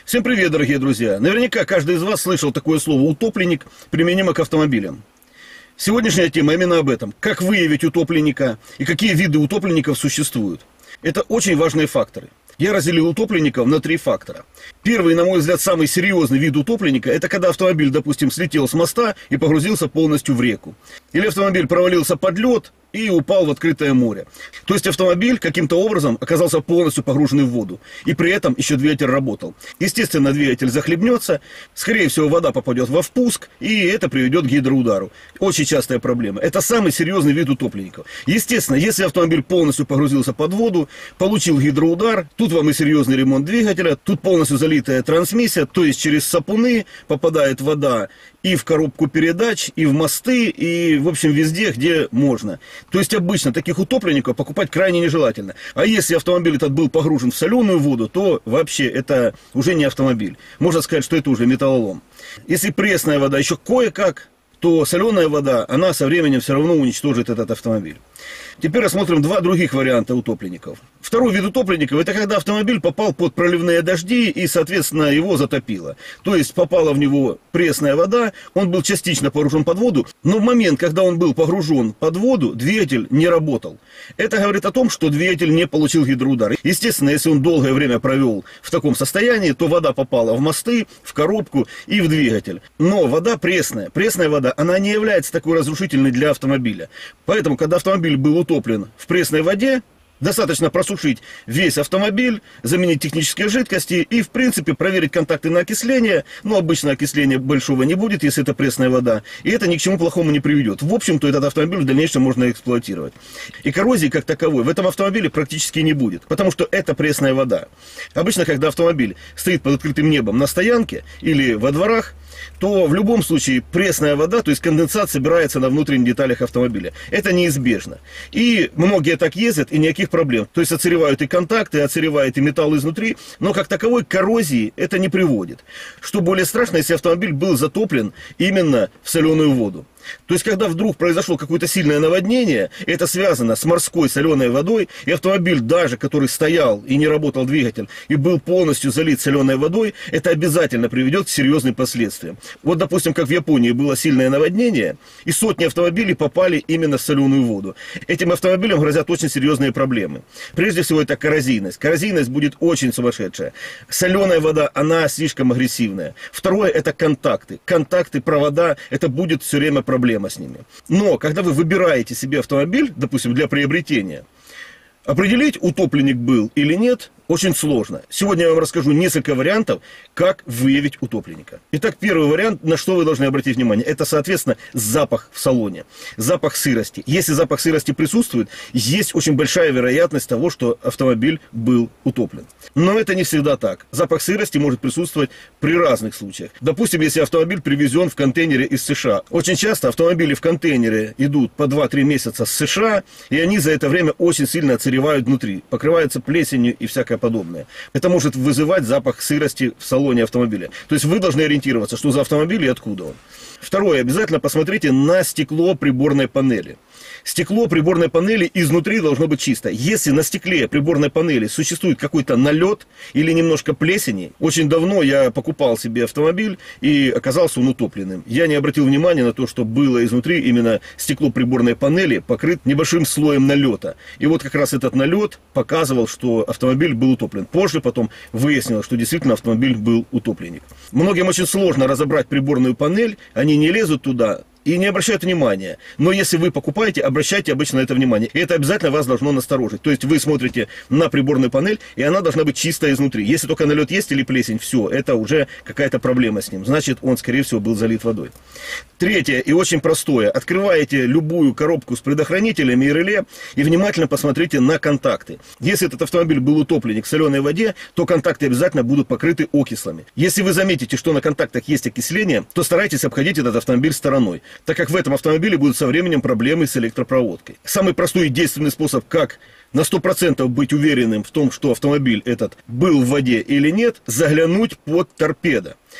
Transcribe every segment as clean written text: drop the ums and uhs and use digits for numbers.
Всем привет, дорогие друзья! Наверняка каждый из вас слышал такое слово «утопленник», применимо к автомобилям. Сегодняшняя тема именно об этом. Как выявить утопленника и какие виды утопленников существуют. Это очень важные факторы. Я разделил утопленников на 3 фактора. Первый, на мой взгляд, самый серьезный вид утопленника, это когда автомобиль, допустим, слетел с моста и погрузился полностью в реку. Или автомобиль провалился под лед и упал в открытое море. То есть автомобиль каким-то образом оказался полностью погруженный в воду. И при этом еще двигатель работал. Естественно, двигатель захлебнется, скорее всего, вода попадет во впуск, и это приведет к гидроудару. Очень частая проблема. Это самый серьезный вид утопленников. Естественно, если автомобиль полностью погрузился под воду, получил гидроудар, тут вам и серьезный ремонт двигателя, тут полностью залитая трансмиссия, то есть через сапуны попадает вода и в коробку передач, и в мосты, и, в общем, везде, где можно. То есть обычно таких утопленников покупать крайне нежелательно. А если автомобиль этот был погружен в соленую воду, то вообще это уже не автомобиль. Можно сказать, что это уже металлолом. Если пресная вода еще кое-как, то соленая вода, она со временем все равно уничтожит этот автомобиль. Теперь рассмотрим 2 других варианта утопленников. Второй вид утопленников – это когда автомобиль попал под проливные дожди и, соответственно, его затопило. То есть попала в него пресная вода, он был частично погружен под воду, но в момент, когда он был погружен под воду, двигатель не работал. Это говорит о том, что двигатель не получил гидроудар. Естественно, если он долгое время провел в таком состоянии, то вода попала в мосты, в коробку и в двигатель. Но вода пресная. Пресная вода, она не является такой разрушительной для автомобиля. Поэтому, когда автомобиль был утоплен в пресной воде, достаточно просушить весь автомобиль, заменить технические жидкости и, в принципе, проверить контакты на окисление. Но обычно окисления большого не будет, если это пресная вода. И это ни к чему плохому не приведет. В общем-то, этот автомобиль в дальнейшем можно эксплуатировать. И коррозии, как таковой, в этом автомобиле практически не будет. Потому что это пресная вода. Обычно, когда автомобиль стоит под открытым небом на стоянке или во дворах, то в любом случае пресная вода, то есть конденсат, собирается на внутренних деталях автомобиля. Это неизбежно. И многие так ездят, и никаких проблем. То есть отсыревают и контакты, отсыревает и металл изнутри, но как таковой к коррозии это не приводит. Что более страшно, если автомобиль был затоплен именно в соленую воду. То есть, когда вдруг произошло какое-то сильное наводнение, это связано с морской соленой водой, и автомобиль даже, который стоял и не работал двигатель, и был полностью залит соленой водой, это обязательно приведет к серьезным последствиям. Вот, допустим, как в Японии было сильное наводнение, и сотни автомобилей попали именно в соленую воду. Этим автомобилям грозят очень серьезные проблемы. Прежде всего, это коррозийность. Коррозийность будет очень сумасшедшая. Соленая вода, она слишком агрессивная. Второе, это контакты. Контакты, провода, это будет все время проблема с ними. Но, когда вы выбираете себе автомобиль, допустим, для приобретения, определить, утопленник был или нет, очень сложно. Сегодня я вам расскажу несколько вариантов, как выявить утопленника. Итак, первый вариант, на что вы должны обратить внимание, это, соответственно, запах в салоне. Запах сырости. Если запах сырости присутствует, есть очень большая вероятность того, что автомобиль был утоплен. Но это не всегда так. Запах сырости может присутствовать при разных случаях. Допустим, если автомобиль привезен в контейнере из США. Очень часто автомобили в контейнере идут по 2-3 месяца с США, и они за это время очень сильно отсыревают внутри, покрываются плесенью и всякое подобное. Это может вызывать запах сырости в салоне автомобиля. То есть вы должны ориентироваться, что за автомобиль и откуда он. Второе. Обязательно посмотрите на стекло приборной панели. Стекло приборной панели изнутри должно быть чисто. Если на стекле приборной панели существует какой-то налет или немножко плесени, очень давно я покупал себе автомобиль и оказался он утопленным. Я не обратил внимания на то, что было изнутри именно стекло приборной панели покрыт небольшим слоем налета. И вот как раз этот налет показывал, что автомобиль был утоплен. Позже потом выяснилось, что действительно автомобиль был утопленник. Многим очень сложно разобрать приборную панель, они не лезут туда и не обращают внимания. Но если вы покупаете, обращайте обычно на это внимание. И это обязательно вас должно насторожить. То есть вы смотрите на приборную панель, и она должна быть чистая изнутри. Если только налет есть или плесень, все, это уже какая-то проблема с ним. Значит, он, скорее всего, был залит водой. Третье и очень простое. Открываете любую коробку с предохранителями и реле и внимательно посмотрите на контакты. Если этот автомобиль был утопленник в соленой воде, то контакты обязательно будут покрыты окислами. Если вы заметите, что на контактах есть окисление, то старайтесь обходить этот автомобиль стороной, так как в этом автомобиле будут со временем проблемы с электропроводкой. Самый простой и действенный способ, как на 100% быть уверенным в том, что автомобиль этот был в воде или нет, заглянуть под торпедо.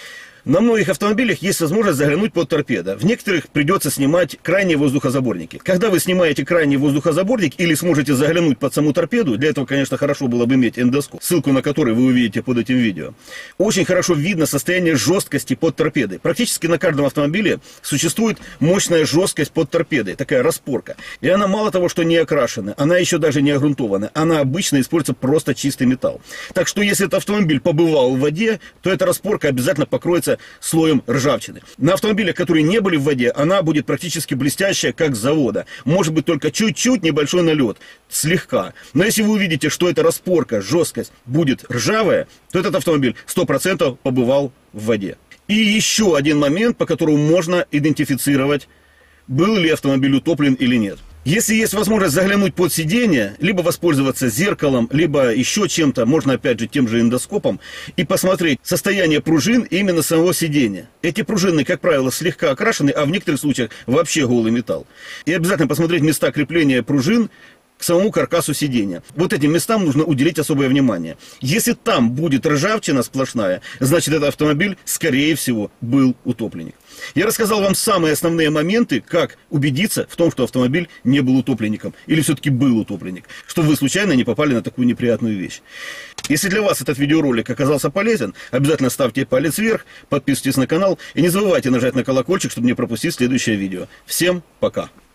На многих автомобилях есть возможность заглянуть под торпедо. В некоторых придется снимать крайние воздухозаборники. Когда вы снимаете крайний воздухозаборник или сможете заглянуть под саму торпеду, для этого, конечно, хорошо было бы иметь эндоскоп, ссылку на который вы увидите под этим видео. Очень хорошо видно состояние жесткости под торпедой. Практически на каждом автомобиле существует мощная жесткость под торпедой, такая распорка. И она мало того, что не окрашена, она еще даже не огрунтована. Она обычно используется просто чистый металл. Так что если этот автомобиль побывал в воде, то эта распорка обязательно покроется слоем ржавчины. На автомобилях, которые не были в воде, она будет практически блестящая, как с завода. Может быть только чуть-чуть небольшой налет, слегка. Но если вы увидите, что эта распорка, жесткость будет ржавая, то этот автомобиль 100% побывал в воде. И еще один момент, по которому можно идентифицировать, был ли автомобиль утоплен или нет. Если есть возможность заглянуть под сиденье, либо воспользоваться зеркалом, либо еще чем-то, можно опять же тем же эндоскопом, и посмотреть состояние пружин именно самого сиденья. Эти пружины, как правило, слегка окрашены, а в некоторых случаях вообще голый металл. И обязательно посмотреть места крепления пружин к самому каркасу сиденья. Вот этим местам нужно уделить особое внимание. Если там будет ржавчина сплошная, значит этот автомобиль, скорее всего, был утопленник. Я рассказал вам самые основные моменты, как убедиться в том, что автомобиль не был утопленником. Или все-таки был утопленник. Чтобы вы случайно не попали на такую неприятную вещь. Если для вас этот видеоролик оказался полезен, обязательно ставьте палец вверх, подписывайтесь на канал и не забывайте нажать на колокольчик, чтобы не пропустить следующее видео. Всем пока!